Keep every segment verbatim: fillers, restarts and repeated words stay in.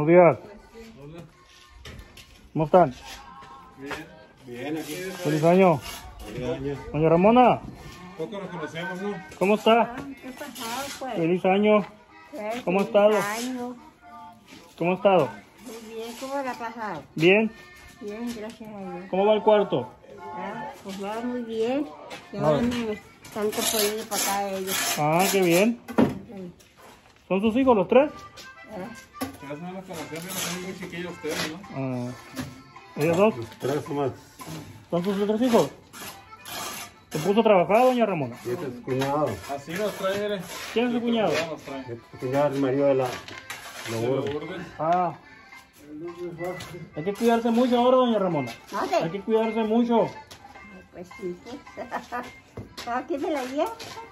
días. Hola. ¿Cómo están? Bien. Bien, aquí. Feliz año. Feliz año. Doña Ramona, Poco nos conocemos, ¿no? ¿cómo está? ¿Qué pasado, pues? Feliz año. Pues, ¿Cómo ha feliz estado? año. ¿Cómo ha estado? Muy bien, ¿cómo le ha pasado? ¿Bien? Bien, gracias a Dios. ¿Cómo va el cuarto? Ah, pues va muy bien. Y Ah. ahora me están componiendo para acá ellos. Ah, qué bien. ¿Son sus hijos los tres? ¿Eh? Ya se van a conocer, no son muy chiquillos ustedes, ¿no? Ah, ¿ellos dos? Tres más. ¿Son sus tres hijos? ¿Se puso a trabajar, doña Ramona? Y este es su cuñado. Así nos trae, mire. ¿Quién es su cuñado? Ya nos trae. Este es su cuñado es el marido de la... De Lo los Lourdes. Ah. Hay que cuidarse mucho ahora, doña Ramona. ¿No Hay te? que cuidarse mucho. Pues sí, pues. ¿Aquí me la llevo?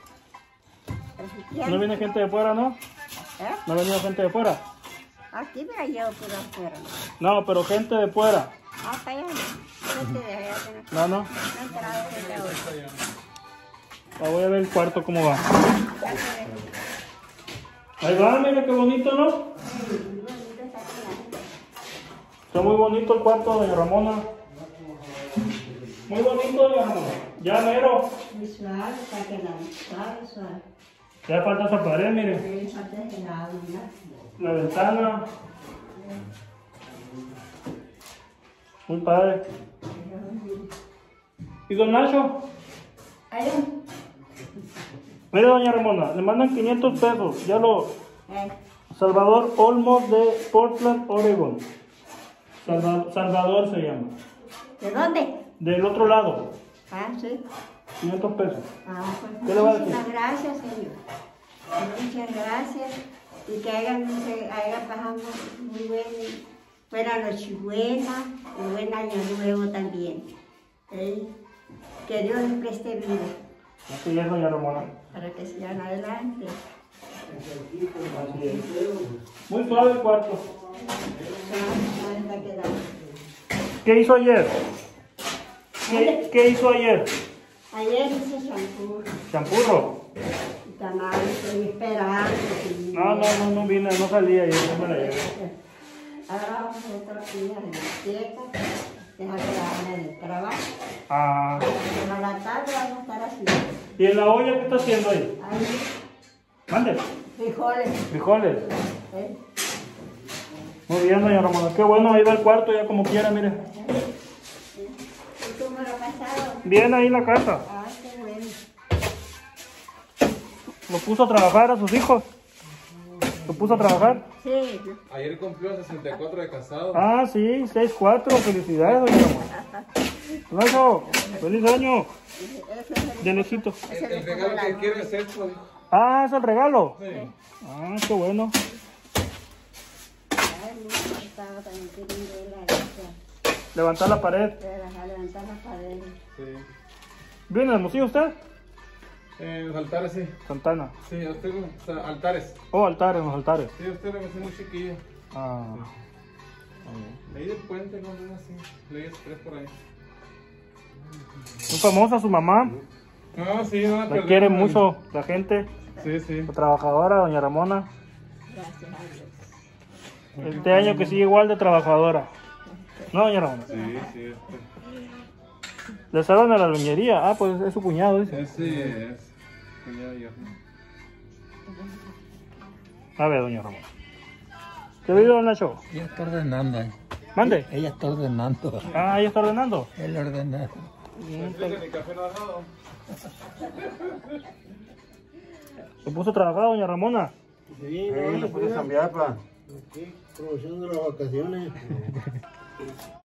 ¿No viene gente de fuera, no? ¿Eh? ¿No ha venido gente de fuera? Aquí me la llevo por afuera. No, pero gente de fuera. Ah, para allá no. Vete de allá, que No, no- no. no he entrado desde ahora. Ah, voy a ver el cuarto cómo va. Ya se ve. Ahí va, mira qué bonito, ¿no? Está muy bonito el cuarto, doña Ramona. Muy bonito, doña Ramona. Ya mero. Muy suave, está quedando. Suave, suave. Ya falta esa pared, mire. Ahí falta ese lado, mira. La ventana. Muy padre. ¿Y don Nacho? Ahí. Mire, doña Ramona, le mandan quinientos pesos. Ya lo... Eh. Salvador Olmos de Portland, Oregon. Salva- Salvador se llama. ¿De dónde? Del otro lado, Ah, sí. quinientos pesos. Ah, pues ¿Qué le va a decir? muchísimas gracias, señor. Muchas gracias. Y que hagan, se hagan pasando muy buen, buena Nochebuena y buen año nuevo también. ¿Sí? Que Dios les preste vida Así es, doña Ramona. para que sigan adelante. Así es. Muy suave el cuarto. Suave, suave está quedando. ¿Qué hizo ayer? ¿Qué, qué hizo ayer? Ayer hice champú ¿Champurro? y tamales, estoy esperando. y- No, no, no, no vine, no salí ayer, no me la llevé. Ahora vamos a hacer tortillas de manteca, deja que la hagan en el trabajo. Ah. Pero a la tarde vamos a estar así. ¿Y en la olla qué está haciendo ahí? Ahí, Mande. frijoles. Frijoles. ¿Eh? Muy bien, doña Ramona. Qué bueno, ahí va el cuarto ya como quiera, mire. ¿Y cómo lo ha pasado? Bien ahí la casa. Ah, qué bueno. Lo puso a trabajar a sus hijos. Lo puso a trabajar. Sí. Ayer cumplió sesenta y cuatro de casado. Ah, sí, seis cuatro. Felicidades, doña Ramona. Nacho, feliz año. Ese es el, De lejito. El, ese el es regalo como que la- quiere es esto, dijo. Ah, es el regalo. Sí. Ah, qué bueno. Ay, no, estaba también queriendo ir a esa- Levantar la pared. a levantar las paredes. Sí. ¿Viene de Hermosillo usted? Eh, los altares, sí. Santana. Sí, a usted, o sea, altares. Oh, altares, los altares. Sí, a usted le hace muy chiquillo. Ah. Ahí del puente, no, no, así. Leyes tres por ahí. Muy famosa su mamá. No, sí, no La quiere mucho la gente. Sí, sí. La trabajadora, doña Ramona. Gracias a Dios. Este año que sigue igual de trabajadora. ¿No, doña Ramona? Sí, sí, este. Le salvan a la luñería. Ah, pues es su cuñado, dice. Ese es. Cuñado y yerno. A ver, doña Ramona. ¿Qué vive don Nacho? Ella está ordenando. Mande. Ella está ordenando. Ah, ella está ordenando. Él ordena. Explica, mi café no ha dado. Se puso a trabajar, doña Ramona. Sí, no, le puedes cambiar, pa. Aquí, promoción de las vacaciones.